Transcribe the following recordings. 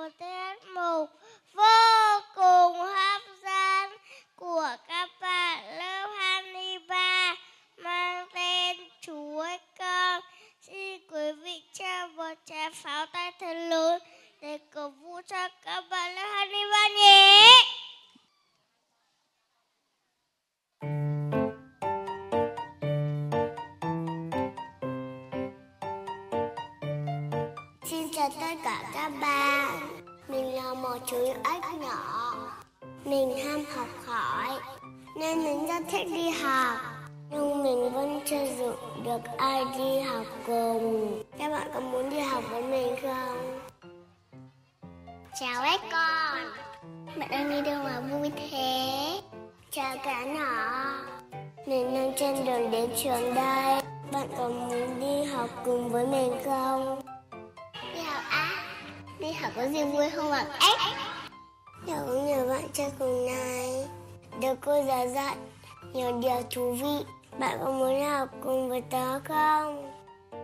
một tiết mục vô cùng hấp dẫn của các bạn lớp 23 mang tên Chú ơi con. Xin quý vị cho một tràng pháo tay thật lớn để cổ vũ cho các bạn lớp 23 nhé. Xin chào tất cả các bạn. Mình là một chú ếch nhỏ. Mình ham học hỏi nên mình rất thích đi học. Nhưng mình vẫn chưa rủ được ai đi học cùng. Các bạn có muốn đi học với mình không? Chào ếch con. Bạn đang đi đâu mà vui thế? Chào cả nhỏ. Mình đang trên đường đến trường đây. Bạn có muốn đi học cùng với mình không? Đi học á? Đi học có gì vui không ạ ếch? Cháu có nhiều bạn chơi cùng này. Được cô giáo dạy nhiều điều thú vị. Bạn có muốn học cùng với tớ không?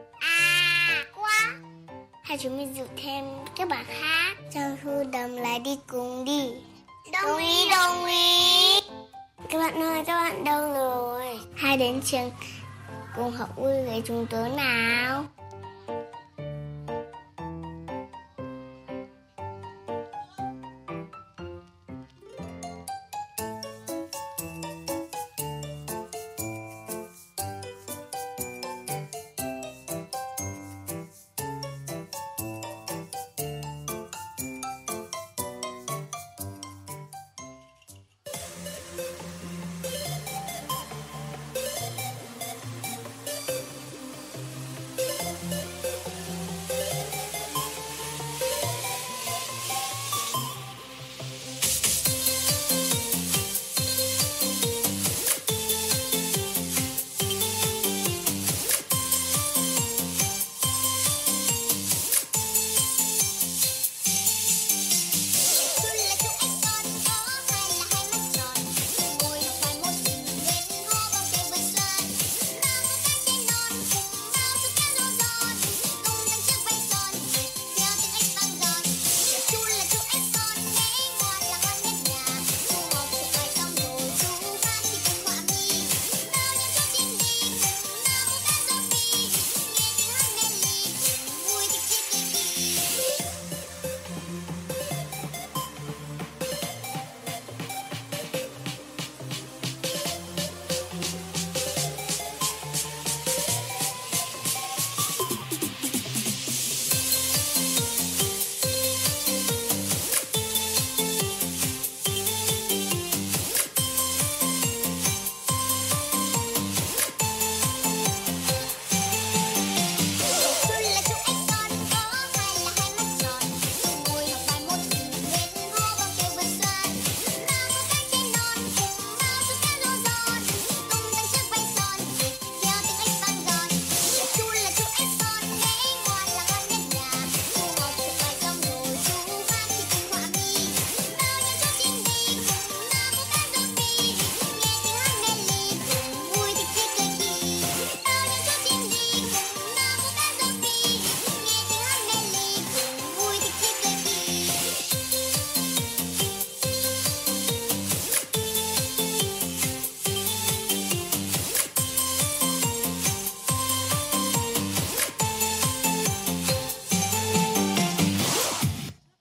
À, quá! Hay chúng mình rủ thêm các bạn khác trong khu đầm lại đi cùng đi. Đồng ý, đồng ý. Các bạn ơi, các bạn đâu rồi? Hãy đến trường cùng học vui với chúng tớ nào.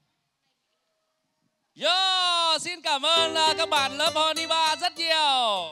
Xin cảm ơn các bạn lớp 23 rất nhiều.